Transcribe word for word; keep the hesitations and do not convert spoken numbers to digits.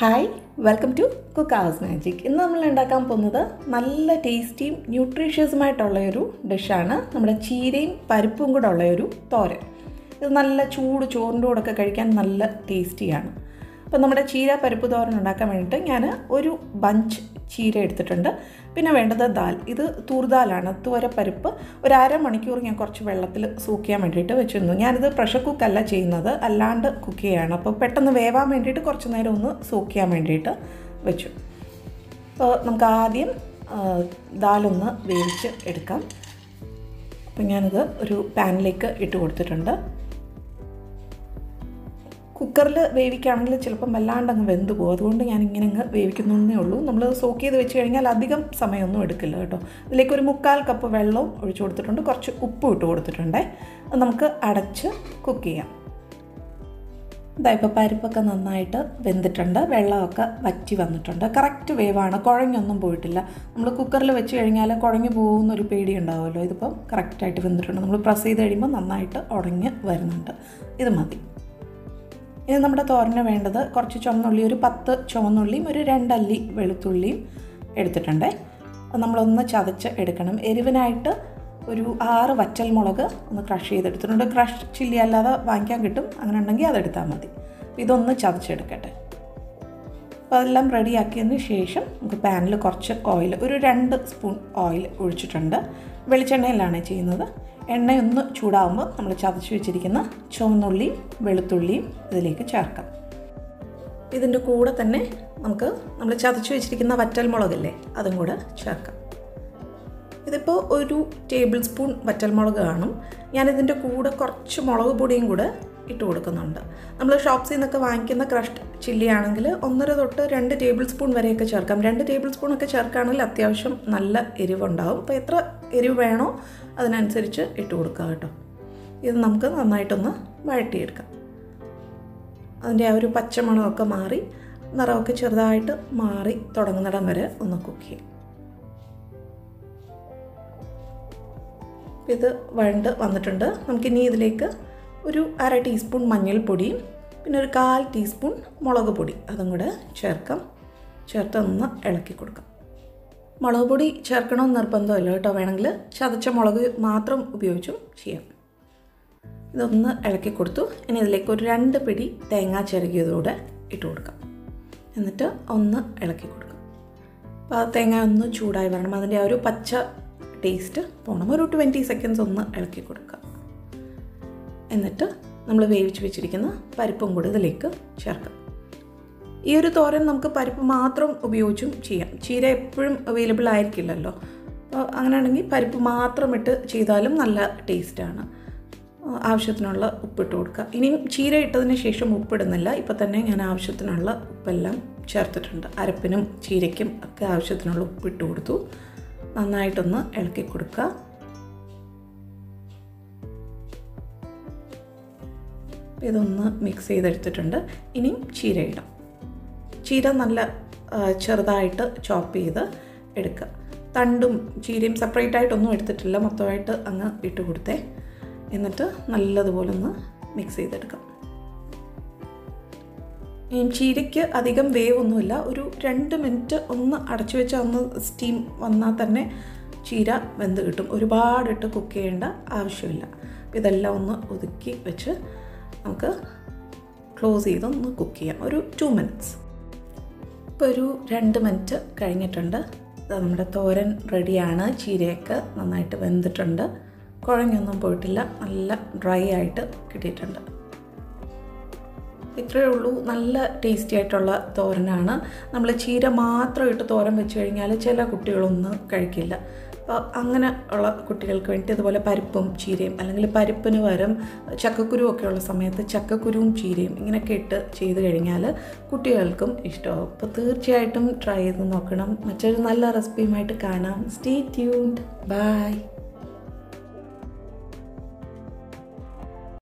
Hi welcome to Cook House Magic. ഇന്ന് നമ്മൾ ഉണ്ടാക്കാൻ പോകുന്നത് നല്ല ടേസ്റ്റിയും ന്യൂട്രീഷ്യസുമായിട്ടുള്ളൊരു ഡിഷാണ്. നമ്മുടെ ചീരയും പരിപ്പും കൂടെ ഉള്ളൊരു തോരൻ. ഇത് നല്ല ചൂട് ചോറിൻ്റെ കൂടെയൊക്കെ കഴിക്കാൻ നല്ല ടേസ്റ്റിയാണ്. അപ്പോൾ നമ്മുടെ ചീര പരിപ്പ് തോരൻ ഉണ്ടാക്കാൻ വേണ്ടിയിട്ട് ഞാൻ ഒരു ബഞ്ച് ചീര എടുത്തിട്ടുണ്ട്. പിന്നെ വേണ്ടത് ദാൽ. ഇത് തൂർദാലാണ്, തുവരപ്പരിപ്പ്. ഒരു അരമണിക്കൂർ ഞാൻ കുറച്ച് വെള്ളത്തിൽ സൂക്ക് ചെയ്യാൻ വേണ്ടിയിട്ട് വെച്ചിരുന്നു. ഞാനിത് പ്രഷർ കുക്കല്ല ചെയ്യുന്നത്, അല്ലാണ്ട് കുക്ക് ചെയ്യുകയാണ്. അപ്പോൾ പെട്ടെന്ന് വേവാൻ വേണ്ടിയിട്ട് കുറച്ച് നേരം ഒന്ന് സൂക്ക് ചെയ്യാൻ വേണ്ടിയിട്ട് വെച്ചു. അപ്പോൾ നമുക്ക് ആദ്യം ദാലൊന്ന് വേവിച്ച് എടുക്കാം. അപ്പോൾ ഞാനിത് ഒരു പാനിലേക്ക് ഇട്ട് കൊടുത്തിട്ടുണ്ട്. കുക്കറിൽ വേവിക്കുകയാണെങ്കിൽ ചിലപ്പം വല്ലാണ്ട് അങ്ങ് വെന്ത് പോകും. അതുകൊണ്ട് ഞാൻ ഇങ്ങനെ അങ്ങ് വേവിക്കുന്നേ ഉള്ളൂ. നമ്മൾ സോക്ക് ചെയ്ത് വെച്ച് കഴിഞ്ഞാൽ അധികം സമയമൊന്നും എടുക്കില്ല കേട്ടോ. ഇതിലേക്ക് ഒരു മുക്കാൽ കപ്പ് വെള്ളവും ഒഴിച്ചു കൊടുത്തിട്ടുണ്ട്, കുറച്ച് ഉപ്പും ഇട്ട് കൊടുത്തിട്ടുണ്ട്. അത് നമുക്ക് അടച്ച് കുക്ക് ചെയ്യാം. ഇതാ ഇപ്പോൾ പരിപ്പൊക്കെ നന്നായിട്ട് വെന്തിട്ടുണ്ട്, വെള്ളമൊക്കെ വറ്റി വന്നിട്ടുണ്ട്. കറക്റ്റ് വേവാണ്, കുഴഞ്ഞൊന്നും പോയിട്ടില്ല. നമ്മൾ കുക്കറിൽ വെച്ച് കഴിഞ്ഞാൽ കുഴഞ്ഞു പോകുന്നൊരു പേടി ഉണ്ടാവുമല്ലോ. ഇതിപ്പം കറക്റ്റായിട്ട് വെന്തിട്ടുണ്ട്. നമ്മൾ പ്രസ് ചെയ്ത് കഴിയുമ്പോൾ നന്നായിട്ട് ഉടഞ്ഞ് വരുന്നുണ്ട്. ഇത് മതി. ഇത് നമ്മുടെ തോരന് വേണ്ടത് കുറച്ച് ചുവന്നുള്ളി, ഒരു പത്ത് ചുവന്നുള്ളിയും ഒരു രണ്ടല്ലി വെളുത്തുള്ളിയും എടുത്തിട്ടുണ്ട്. അത് നമ്മളൊന്ന് ചതച്ച് എടുക്കണം. എരിവിനായിട്ട് ഒരു ആറ് വറ്റൽ മുളക് ഒന്ന് ക്രഷ് ചെയ്തെടുത്തിട്ടുണ്ട്. ക്രഷ് ചില്ലി അല്ലാതെ വാങ്ങിക്കാൻ കിട്ടും, അങ്ങനെ ഉണ്ടെങ്കിൽ അതെടുത്താൽ മതി. ഇതൊന്ന് ചതച്ചെടുക്കട്ടെ. അപ്പോൾ അതെല്ലാം റെഡിയാക്കിയതിന് ശേഷം നമുക്ക് പാനിൽ കുറച്ച് ഓയിൽ, ഒരു രണ്ട് സ്പൂൺ ഓയിൽ ഒഴിച്ചിട്ടുണ്ട്. വെളിച്ചെണ്ണയിലാണ് ചെയ്യുന്നത്. എണ്ണയൊന്ന് ചൂടാകുമ്പോൾ നമ്മൾ ചതച്ച് വെച്ചിരിക്കുന്ന ചുവന്നുള്ളിയും വെളുത്തുള്ളിയും ഇതിലേക്ക് ചേർക്കാം. ഇതിൻ്റെ കൂടെ തന്നെ നമുക്ക് നമ്മൾ ചതച്ച് വെച്ചിരിക്കുന്ന വറ്റൽമുളകല്ലേ, അതും കൂടെ ചേർക്കാം. ഇതിപ്പോൾ ഒരു ടേബിൾ സ്പൂൺ വറ്റൽമുളക് കാണും. ഞാനിതിൻ്റെ കൂടെ കുറച്ച് മുളക് പൊടിയും കൂടെ ഇട്ട് കൊടുക്കുന്നുണ്ട്. നമ്മൾ ഷോപ്സിൽ നിന്നൊക്കെ വാങ്ങിക്കുന്ന ക്രഷ്ഡ് ചില്ലി ആണെങ്കിൽ ഒന്നര തൊട്ട് രണ്ട് ടേബിൾ സ്പൂൺ വരെയൊക്കെ ചേർക്കാം. രണ്ട് ടേബിൾ സ്പൂണൊക്കെ ചേർക്കുകയാണെങ്കിൽ അത്യാവശ്യം നല്ല എരിവുണ്ടാവും. അപ്പോൾ എത്ര എരിവ് വേണോ അതിനനുസരിച്ച് ഇട്ട് കൊടുക്കുക കേട്ടോ. ഇത് നമുക്ക് നന്നായിട്ടൊന്ന് വഴട്ടിയെടുക്കാം. അതിൻ്റെ ആ ഒരു പച്ചമണമൊക്കെ മാറി നിറമൊക്കെ ചെറുതായിട്ട് മാറി തുടങ്ങുന്നിടം വരെ ഒന്ന് കുക്ക് ചെയ്യും. ഇത് വഴണ്ട് വന്നിട്ടുണ്ട്. നമുക്കിനി ഇതിലേക്ക് ഒരു അര ടീസ്പൂൺ മഞ്ഞൾപ്പൊടിയും പിന്നെ ഒരു കാൽ ടീസ്പൂൺ മുളക് പൊടി അതും കൂടെ ചേർക്കാം. ചേർത്ത് ഒന്ന് ഇളക്കി കൊടുക്കാം. മുളക് പൊടി ചേർക്കണമെന്ന് നിർബന്ധമില്ല കേട്ടോ, വേണമെങ്കിൽ ചതച്ച മുളക് മാത്രം ഉപയോഗിച്ചും ചെയ്യാം. ഇതൊന്ന് ഇളക്കി കൊടുത്തു. ഇനി ഇതിലേക്ക് ഒരു രണ്ട് പിടി തേങ്ങ ചിരകിയതോടെ ഇട്ട് കൊടുക്കാം. എന്നിട്ട് ഒന്ന് ഇളക്കി കൊടുക്കാം. അപ്പോൾ ആ തേങ്ങ ഒന്ന് ചൂടായി വരണം, അതിൻ്റെ ആ ഒരു പച്ച ടേസ്റ്റ് പോകണം. ഒരു ട്വൻറ്റി സെക്കൻഡ്സ് ഒന്ന് ഇളക്കി കൊടുക്കുക. എന്നിട്ട് നമ്മൾ വേവിച്ച് വെച്ചിരിക്കുന്ന പരിപ്പും കൂടി ഇതിലേക്ക് ചേർക്കാം. ഈ ഒരു തോരൻ നമുക്ക് പരിപ്പ് മാത്രം ഉപയോഗിച്ചും ചെയ്യാം. ചീര എപ്പോഴും അവൈലബിൾ ആയിരിക്കില്ലല്ലോ. അപ്പോൾ അങ്ങനെയാണെങ്കിൽ പരിപ്പ് മാത്രം ഇട്ട് ചെയ്താലും നല്ല ടേസ്റ്റാണ്. ആവശ്യത്തിനുള്ള ഉപ്പിട്ട് കൊടുക്കുക. ഇനിയും ചീര ഇട്ടതിന് ശേഷം ഉപ്പിടുന്നില്ല. ഇപ്പോൾ തന്നെ ഞാൻ ആവശ്യത്തിനുള്ള ഉപ്പെല്ലാം ചേർത്തിട്ടുണ്ട്. അരപ്പിനും ചീരയ്ക്കും ഒക്കെ ആവശ്യത്തിനുള്ള ഉപ്പിട്ട് കൊടുത്തു. നന്നായിട്ടൊന്ന് ഇളക്കി കൊടുക്കുക. ഇതൊന്ന് മിക്സ് ചെയ്തെടുത്തിട്ടുണ്ട്. ഇനിയും ചീര ഇടാം. ചീര നല്ല ചെറുതായിട്ട് ചോപ്പ് ചെയ്ത് എടുക്കുക. തണ്ടും ചീരയും സെപ്പറേറ്റ് ആയിട്ടൊന്നും എടുത്തിട്ടില്ല, മൊത്തമായിട്ട് അങ്ങ് ഇട്ട് കൊടുത്തേ. എന്നിട്ട് നല്ലതുപോലെ ഒന്ന് മിക്സ് ചെയ്തെടുക്കാം. ഈ ചീരയ്ക്ക് അധികം വേവൊന്നുമില്ല. ഒരു രണ്ട് മിനിറ്റ് ഒന്ന് അടച്ചു വെച്ചാൽ ഒന്ന് സ്റ്റീം വന്നാൽ തന്നെ ചീര വെന്ത് കിട്ടും. ഒരുപാടിട്ട് കുക്ക് ചെയ്യേണ്ട ആവശ്യമില്ല. ഇതെല്ലാം ഒന്ന് ഒതുക്കി വെച്ച് നമുക്ക് ക്ലോസ് ചെയ്ത് ഒന്ന് കുക്ക് ചെയ്യാം. ഒരു ടു മിനിറ്റ്സ്. ഇപ്പോൾ ഒരു രണ്ട് മിനിറ്റ് കഴിഞ്ഞിട്ടുണ്ട്. നമ്മുടെ തോരൻ റെഡിയാണ്. ചീരയൊക്കെ നന്നായിട്ട് വെന്തിട്ടുണ്ട്, കുഴഞ്ഞൊന്നും പോയിട്ടില്ല, നല്ല ഡ്രൈ ആയിട്ട് കിട്ടിയിട്ടുണ്ട്. ഇത്രയേ ഉള്ളൂ. നല്ല ടേസ്റ്റി ആയിട്ടുള്ള തോരനാണ്. നമ്മൾ ചീര മാത്രം ഇട്ട് തോരൻ വെച്ച് കഴിഞ്ഞാൽ ചില കുട്ടികളൊന്നും കഴിക്കില്ല. അപ്പോൾ അങ്ങനെ ഉള്ള കുട്ടികൾക്ക് വേണ്ടി ഇതുപോലെ പരിപ്പും ചീരയും, അല്ലെങ്കിൽ പരിപ്പിന് പകരം ചക്കക്കുരു ഒക്കെ ഉള്ള സമയത്ത് ചക്കക്കുരുവും ചീരയും ഇങ്ങനെയൊക്കെ ഇട്ട് ചെയ്ത് കഴിഞ്ഞാൽ കുട്ടികൾക്കും ഇഷ്ടമാവും. അപ്പോൾ തീർച്ചയായിട്ടും ട്രൈ ചെയ്ത് നോക്കണം. മറ്റൊരു നല്ല റെസിപ്പിയുമായിട്ട് കാണാം. Stay tuned. ബൈ.